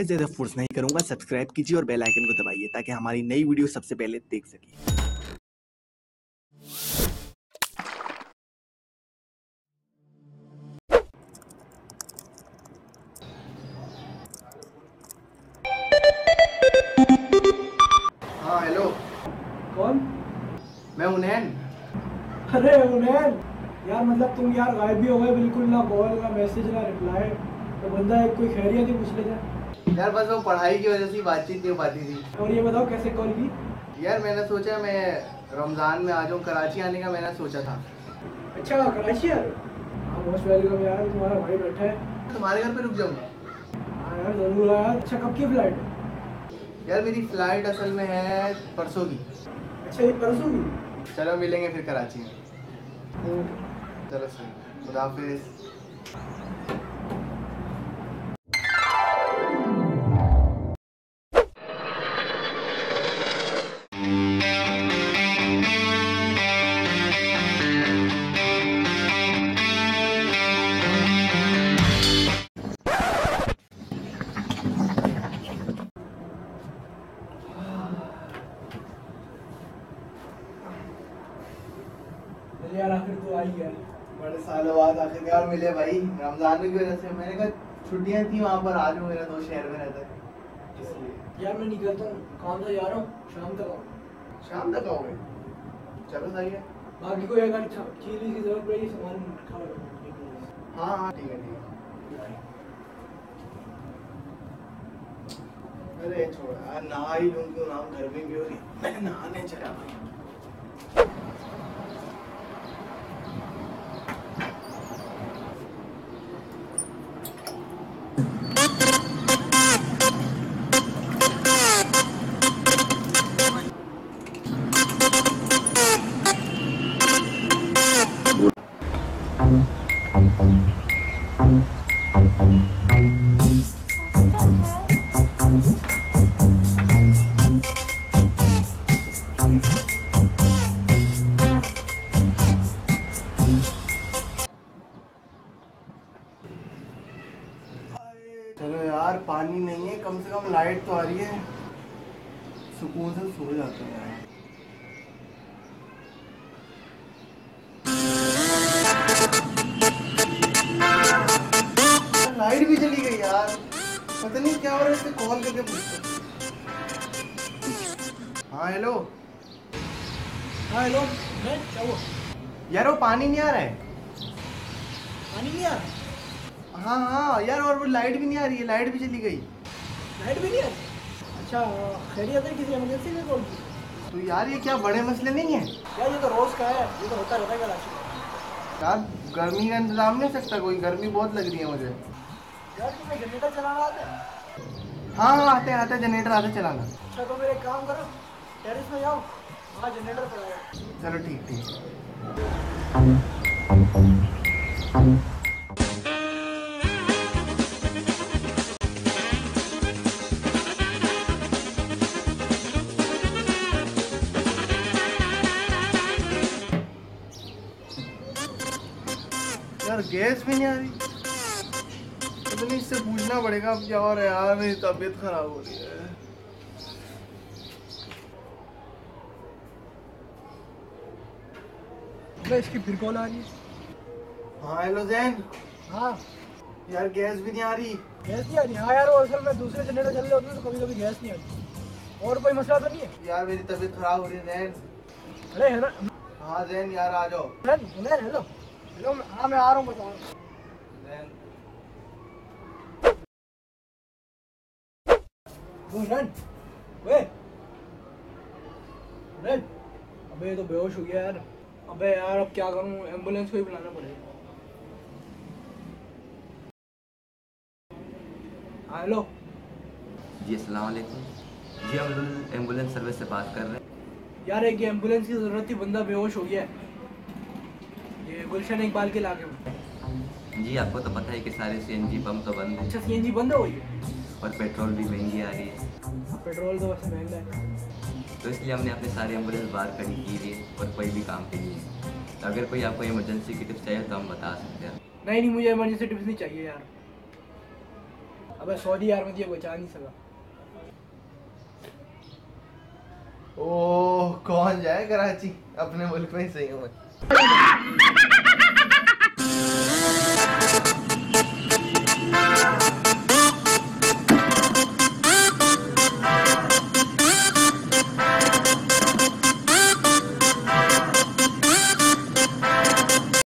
Guys ज़्यादा force नहीं करूंगा, सब्सक्राइब कीजिए और बेल आइकन को दबाइए ताकि हमारी नई वीडियो सबसे पहले देख सकिए। हाँ हेलो। कौन? मैं उनैन। अरे उनैन यार, मतलब तुम यार गायब भी हो गए, बिल्कुल ना कॉल ना मैसेज ना रिप्लाई। तो बंदा एक कोई खैरियत ही पूछ लेता। यार बस वो पढ़ाई की वजह से बातचीत नहीं हो पाती थी। और ये बताओ कैसे कॉल की? यार मैंने सोचा मैं रमज़ान में आ जाऊँ, कराची आने का मैंने सोचा था। अच्छा कराची यार। हाँ मोस्ट वेलकम यार, तुम्हारा भाई बैठा है। तुम्हारे घर पे रुक जाऊँगा। हाँ यार जरूर यार। अच्छा कब की फ्लाइट है? यार मेरी फ़्लाइट असल में है परसों की। अच्छा ये परसों की? चलो मिलेंगे फिर कराची में। ओके। चलो सही, खुदा हाफिज़। चल यार आखिर तो आई यार। बड़े सालों बाद आखिरकार मिले भाई, रमज़ान की वजह से। मैंने कहा छुट्टियाँ थी वहाँ पर, आ जाऊँ, मेरा दोस्त शहर में रहता है इसलिए। यार मैं निकलता हूँ, काम से जा रहा हूँ, शाम तक आऊँ। शाम तक आओगे? चलो सही है। बाकी कोई अगर चीज़ की जरूरत पड़ेगी सामान खा लो। हाँ हाँ ठीक है ठीक है। अरे छोड़ यार, नहा ही लूँ, क्यों ना, गर्मी भी हो रही। मैं नहाने चला भाई। चलो यार, पानी नहीं है, कम से कम लाइट तो आ रही है, सुकून से सो जाते हैं यार। लाइट भी चली गई यार, पता नहीं क्या हो रहा है। इससे कॉल करके पूछते। हाँ हेलो। हाँ हेलो। मैं क्या हुआ? यार वो पानी नहीं आ रहा है। पानी नहीं आ रहा? हाँ हाँ यार, और वो लाइट भी नहीं आ रही है, लाइट भी चली गई। लाइट भी नहीं आ रही? अच्छा खैरियत है, किसी इमरजेंसी में कॉल की? तो यार ये क्या बड़े मसले नहीं है यार ये तो रोज़ का है, ये तो होता रहता है कराची में। यार? गर्मी का इंतजाम नहीं हो सकता कोई? गर्मी बहुत लग रही है मुझे। यार तुम्हें जनरेटर चलाना आता है? हाँ हाँ आते आते, जनरेटर आते चलाना। अच्छा तो फिर एक काम करो, टेरिस में जाओ, वहाँ जनरेटर पड़ा है। चलो ठीक ठीक। यार गैस भी नहीं आ रही, पता नहीं, इससे पूछना पड़ेगा अब क्या हो रहा है यार, मेरी तबीयत खराब हो रही है। अबे इसकी फिर कॉल आ रही है। हाँ हेलो जैन। हाँ यार गैस भी नहीं आ रही। गैस नहीं आ रही? हाँ यार वो असल में दूसरे जनरेटर चल रहे होते हैं तो कभी कभी गैस नहीं आती। और कोई मसला तो नहीं है? यार मेरी तबीयत खराब हो रही है जैन। अरे है ना। हाँ जैन यार आ जाओ। Hello hello. हाँ मैं आ रहा हूँ, बता रहा हूँ। जैन वे रन। अबे ये तो बेहोश हो गया यार। अबे यार अब क्या करूँ, एम्बुलेंस को ही बुलाना पड़ेगा। हाँ हेलो। जी अस्सलाम वालेकुम। जी हम एम्बुलेंस सर्विस से बात कर रहे हैं। यार एक एम्बुलेंस की ज़रूरत थी, बंदा बेहोश हो गया है। ये गुलशन इकबाल के इलाके में। जी आपको तो पता है कि सारे सीएनजी पंप तो बंद अच्छा हैं सीएनजी बंद हो गई है? और पेट्रोल भी महंगी आ रही है, पेट्रोल तो वैसे महंगा है। तो इसलिए हमने अपनी सारी एम्बुलेंस बाहर खड़ी की हुई है और कोई भी काम के लिए। तो अगर कोई आपको इमरजेंसी की टिप्स चाहिए तो हम बता सकते हैं। नहीं नहीं, मुझे इमरजेंसी टिप्स नहीं चाहिए यार। अबे सॉरी यार, मुझे बचा नहीं सका। ओह कौन जाए कराची, अपने मुल्क में ही सही हूँ मैं।